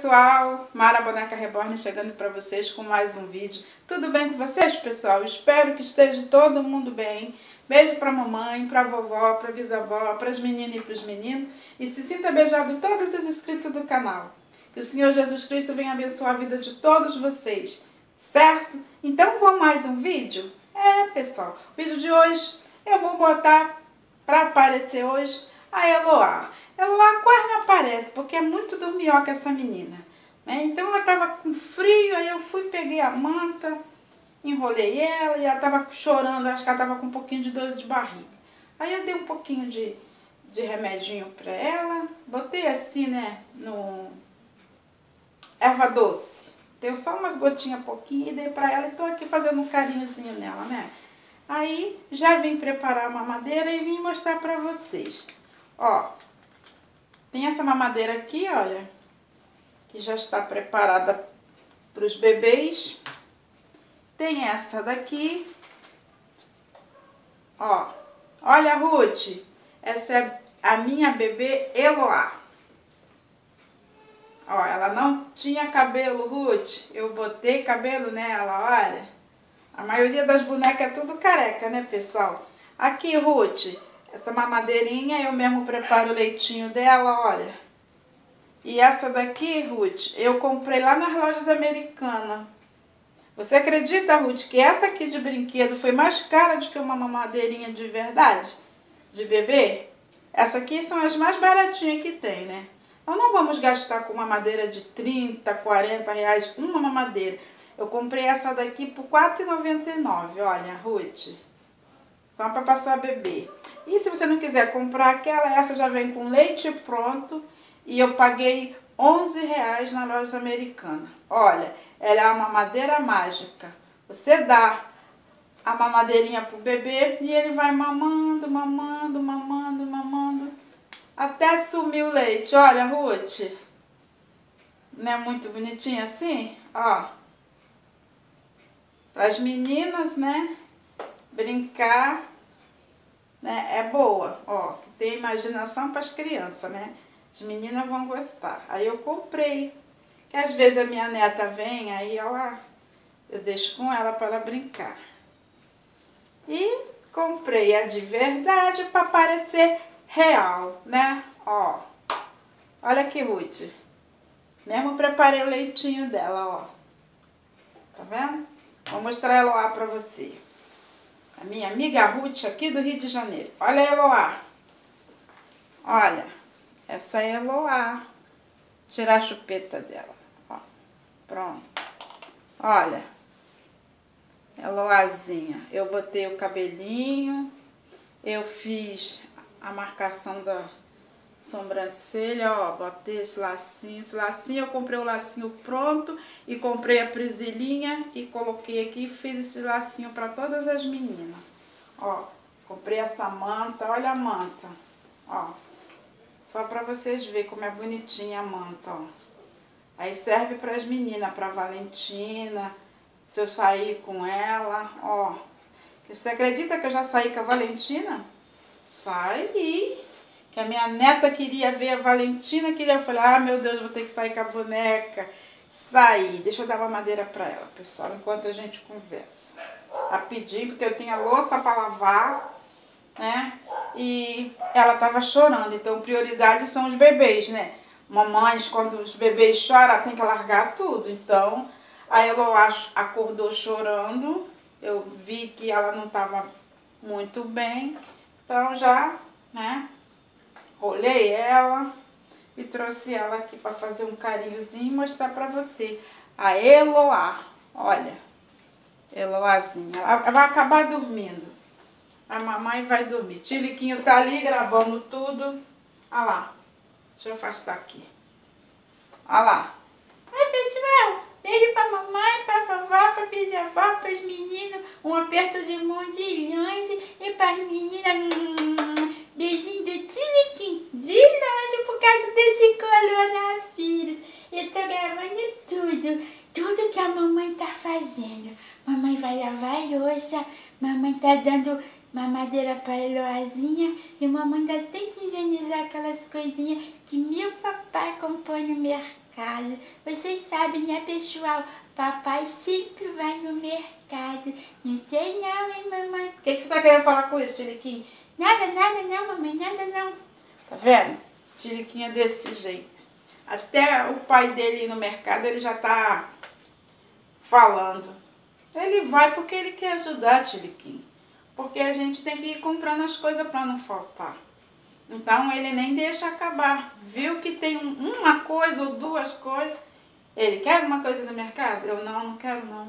pessoal, Mara Boneca Reborn chegando para vocês com mais um vídeo. Tudo bem com vocês, pessoal? Espero que esteja todo mundo bem. Beijo para mamãe, para vovó, para bisavó, para as meninas e para os meninos. E se sinta beijado todos os inscritos do canal. Que o Senhor Jesus Cristo venha abençoar a vida de todos vocês, certo? Então vamos mais um vídeo? Pessoal, o vídeo de hoje eu vou botar para aparecer hoje a Eloá. Ela quase não aparece, porque é muito dorminhoca essa menina, né? Então ela estava com frio, aí eu fui, peguei a manta, enrolei ela e ela estava chorando, acho que ela estava com um pouquinho de dor de barriga. Aí eu dei um pouquinho de remedinho para ela, botei assim, né, no erva doce. Deu só umas gotinhas pouquinho e dei para ela e tô aqui fazendo um carinhozinho nela, né? Aí já vim preparar a mamadeira e vim mostrar para vocês. Ó, tem essa mamadeira aqui, olha, que já está preparada para os bebês. Tem essa daqui, ó. Olha, Ruth, essa é a minha bebê Eloá. Ó, ela não tinha cabelo, Ruth. Eu botei cabelo nela, olha. A maioria das bonecas é tudo careca, né, pessoal? Aqui, Ruth, essa mamadeirinha, eu mesmo preparo o leitinho dela, olha. E essa daqui, Ruth, eu comprei lá nas lojas americanas. Você acredita, Ruth, que essa aqui de brinquedo foi mais cara do que uma mamadeirinha de verdade? De bebê? Essa aqui são as mais baratinhas que tem, né? Nós não vamos gastar com uma madeira de 30, 40 reais uma mamadeira. Eu comprei essa daqui por R$4,99, olha, Ruth. Compra para sua bebê. E se você não quiser comprar aquela, essa já vem com leite pronto. E eu paguei R$11 na loja americana. Olha, ela é uma mamadeira mágica. Você dá a mamadeirinha pro bebê e ele vai mamando, mamando, mamando, mamando. Até sumir o leite. Olha, Ruth. Não é muito bonitinha assim? Ó. Para as meninas, né? Brincar, né? É boa. Ó, tem imaginação para as crianças, né? As meninas vão gostar. Aí eu comprei. Que às vezes a minha neta vem, aí eu deixo com ela para ela brincar. E comprei a de verdade para parecer real, né? Ó. Olha aqui, Ruth. Mesmo preparei o leitinho dela, ó. Tá vendo? Vou mostrar a Eloá pra você. A minha amiga Ruth aqui do Rio de Janeiro. Olha a Eloá. Olha. Essa é a Eloá. Tirar a chupeta dela. Ó. Pronto. Olha. Eloázinha. Eu botei o cabelinho. Eu fiz a marcação da sobrancelha, ó, botei esse lacinho eu comprei o lacinho pronto e comprei a presilhinha e coloquei aqui e fiz esse lacinho para todas as meninas, ó, comprei essa manta, olha a manta, ó, só para vocês verem como é bonitinha a manta, ó, aí serve para as meninas, para Valentina, se eu sair com ela, ó, você acredita que eu já saí com a Valentina? Saí. Que a minha neta queria ver a Valentina, eu falei, ah, meu Deus, vou ter que sair com a boneca. Saí. Deixa eu dar uma madeira pra ela, pessoal, enquanto a gente conversa. Rapidinho, porque eu tinha louça pra lavar, né? E ela tava chorando, então prioridade são os bebês, né? Mamães, quando os bebês choram, tem que largar tudo. Então, a Eloá acordou chorando, eu vi que ela não tava muito bem, então já, né? Rolei ela e trouxe ela aqui para fazer um carinhozinho e mostrar para você. A Eloá, olha, Eloázinha, ela vai acabar dormindo. A mamãe vai dormir. Tiliquinho tá ali gravando tudo. Olha lá, deixa eu afastar aqui. Olha lá. Oi, pessoal, beijo pra mamãe, pra vovó, pra bisavó, pras meninas. Um aperto de mão de longe e pras meninas... Beijinho do Tiliquim, de longe por causa desse coronavírus. Eu tô gravando tudo que a mamãe tá fazendo. Mamãe vai lavar a louça, mamãe tá dando mamadeira pra Eloazinha e mamãe ainda tem que higienizar aquelas coisinhas que meu papai comprou no mercado. casa. Vocês sabem, né, pessoal? Papai sempre vai no mercado. Não sei não, hein, mamãe? O que você tá querendo falar com isso, Tiliquinho? Nada não, mamãe, nada não. Tá vendo? Tiliquinho é desse jeito. Até o pai dele ir no mercado, ele já tá falando. Ele vai porque ele quer ajudar, Tiliquinho. Porque a gente tem que ir comprando as coisas para não faltar. Então ele nem deixa acabar. Viu que tem uma coisa ou duas coisas. Ele quer alguma coisa do mercado? Eu não quero não.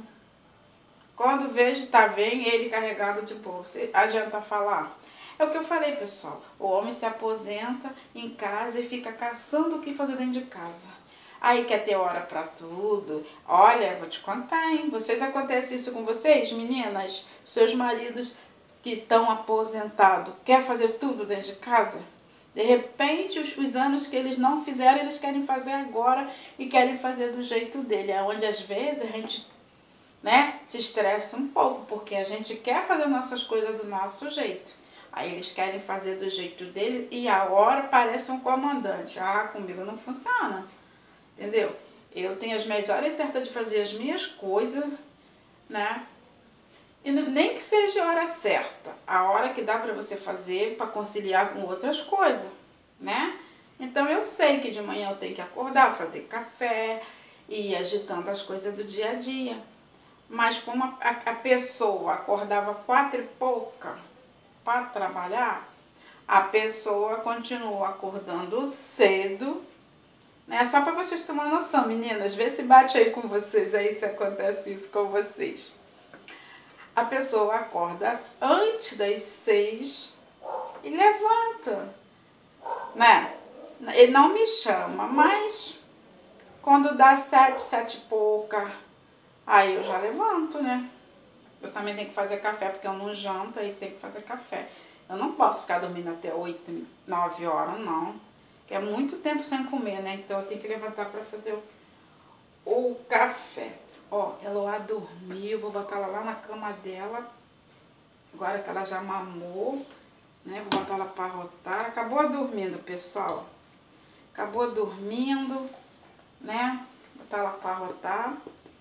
Quando vejo, vem ele carregado de bolsa. Adianta falar. É o que eu falei, pessoal. O homem se aposenta em casa e fica caçando o que fazer dentro de casa. Aí quer ter hora para tudo. Olha, vou te contar, hein? Acontece isso com vocês, meninas? Seus maridos que estão aposentados, quer fazer tudo dentro de casa? De repente, os anos que eles não fizeram, eles querem fazer agora e querem fazer do jeito dele. É onde às vezes a gente, né, se estressa um pouco, porque a gente quer fazer nossas coisas do nosso jeito. Aí eles querem fazer do jeito dele e a hora parece um comandante. Ah, comigo não funciona. Entendeu? Eu tenho as minhas horas certas de fazer as minhas coisas, né? E nem que seja a hora certa, a hora que dá para você fazer para conciliar com outras coisas, né? Então eu sei que de manhã eu tenho que acordar, fazer café e ir agitando as coisas do dia a dia. Mas como a pessoa acordava 4 e pouca para trabalhar, a pessoa continua acordando cedo, né? Só para vocês tomarem noção, meninas, vê se bate aí com vocês, aí se acontece isso com vocês. A pessoa acorda antes das 6 e levanta, né? Ele não me chama, mas quando dá 7, 7 e pouca, aí eu já levanto, né? Eu também tenho que fazer café, porque eu não janto, aí tem que fazer café. Eu não posso ficar dormindo até 8, 9 horas, não. Que é muito tempo sem comer, né? Então eu tenho que levantar para fazer o café. Ó, Eloá dormiu, vou botar ela lá na cama dela. Agora que ela já mamou, né? Vou botar ela para arrotar. Acabou dormindo, pessoal. Acabou dormindo, né? Vou botar ela para arrotar.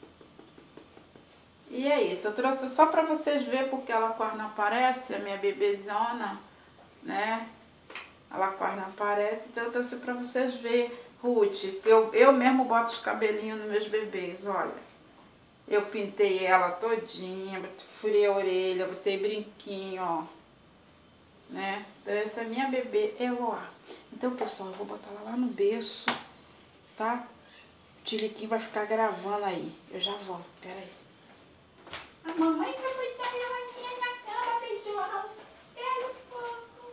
E é isso. Eu trouxe só para vocês verem porque ela quase não aparece, a minha bebezona, né? Ela quase não aparece, então eu trouxe para vocês verem, Ruth. Eu mesmo boto os cabelinhos nos meus bebês, olha. Eu pintei ela todinha, furei a orelha, botei brinquinho, ó. Né? Então essa é a minha bebê Eloá. Então, pessoal, eu vou botar ela lá no berço, tá? O Tiliquinho vai ficar gravando aí. Eu já volto, peraí. A mamãe vai botar a Eloazinha na cama, pessoal. Espera um pouco.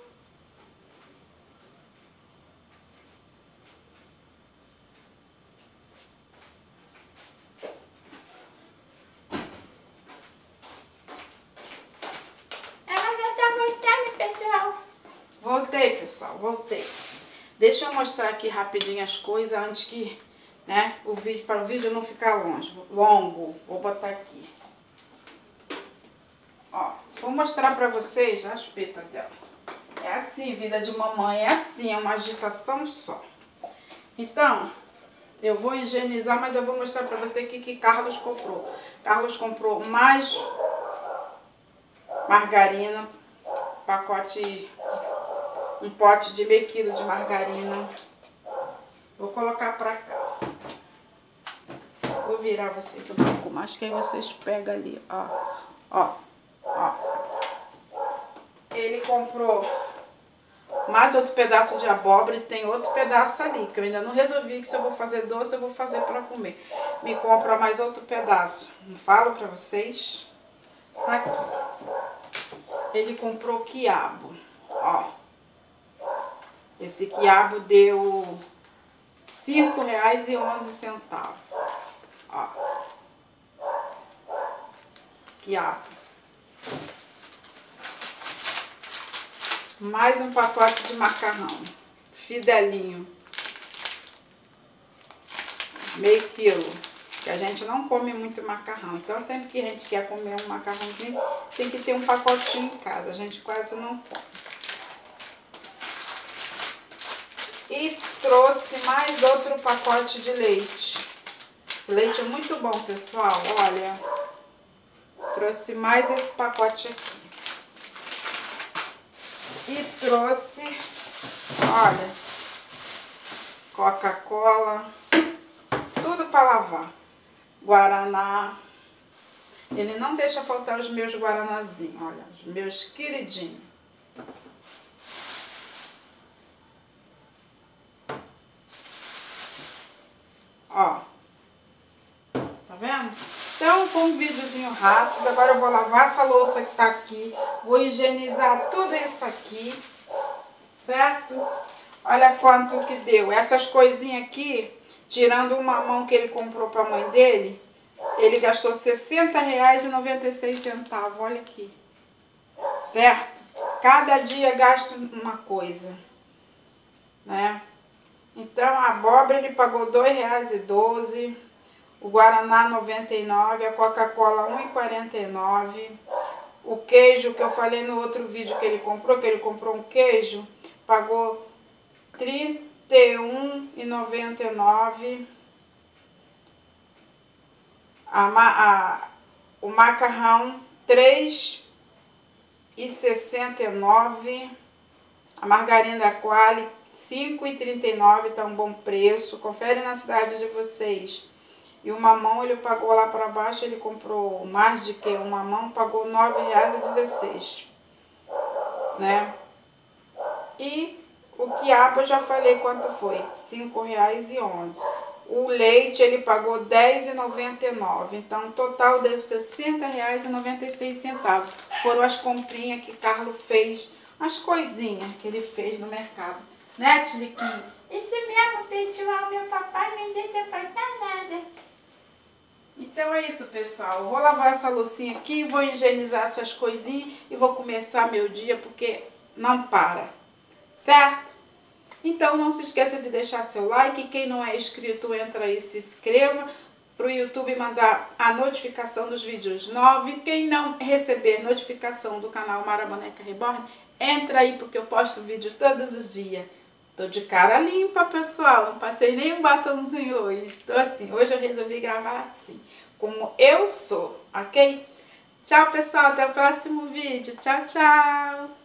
Voltei, pessoal, voltei. Deixa eu mostrar aqui rapidinho as coisas antes que, né, para o vídeo não ficar longo. Vou botar aqui. Ó, vou mostrar para vocês as petas dela. É assim, vida de mamãe, é assim, é uma agitação só. Então, eu vou higienizar, mas eu vou mostrar para você o que Carlos comprou. Carlos comprou mais margarina, um pote de meio quilo de margarina. Vou colocar pra cá. Vou virar vocês um pouco mais, que aí vocês pegam ali, ó. Ó, ó. Ele comprou mais outro pedaço de abóbora e tem outro pedaço ali, que eu ainda não resolvi que se eu vou fazer doce, eu vou fazer pra comer. Me compra mais outro pedaço. Não falo pra vocês? Tá aqui. Ele comprou quiabo, ó. Esse quiabo deu R$ 5,11. Ó. Quiabo. Mais um pacote de macarrão. Fidelinho. Meio quilo. Que a gente não come muito macarrão. Então sempre que a gente quer comer um macarrãozinho, tem que ter um pacotinho em casa. A gente quase não come. E trouxe mais outro pacote de leite. Esse leite é muito bom, pessoal, olha. Trouxe mais esse pacote aqui. E trouxe, olha, Coca-Cola, tudo para lavar. Guaraná. Ele não deixa faltar os meus guaranazinhos, olha, os meus queridinhos. Ó, tá vendo? Então, com um videozinho rápido, agora eu vou lavar essa louça que tá aqui, vou higienizar tudo isso aqui, certo? Olha quanto que deu. Essas coisinhas aqui, tirando uma mão que ele comprou pra mãe dele, ele gastou R$ 60,96, olha aqui, certo? Cada dia gasta uma coisa, né? Então, a abóbora ele pagou R$ 2,12, o Guaraná 99, a Coca-Cola 1,49, o queijo que eu falei no outro vídeo que ele comprou um queijo, pagou R$ 31,99. O macarrão R$ 3,69, a margarina Qualy R$ 5,39, tá um bom preço, confere na cidade de vocês. E o mamão ele pagou lá para baixo, ele comprou mais de que um mamão, pagou R$ 9,16, né? E o quiabo eu já falei quanto foi, R$ 5,11. O leite ele pagou R$ 10,99, então o total deu R$ 60,96. Foram as comprinhas que Carlos fez, as coisinhas que ele fez no mercado. Né, Tiliquinho? Isso mesmo, pessoal, meu papai não deixa faltar nada. Então é isso, pessoal. Eu vou lavar essa loucinha aqui, vou higienizar essas coisinhas e vou começar meu dia porque não para, certo? Então não se esqueça de deixar seu like. Quem não é inscrito, entra aí e se inscreva para o YouTube mandar a notificação dos vídeos novos. E quem não receber notificação do canal Mara Boneca Reborn, entra aí porque eu posto vídeo todos os dias. Tô de cara limpa, pessoal. Não passei nem um batomzinho hoje. Tô assim. Hoje eu resolvi gravar assim, como eu sou, ok? Tchau, pessoal. Até o próximo vídeo. Tchau, tchau.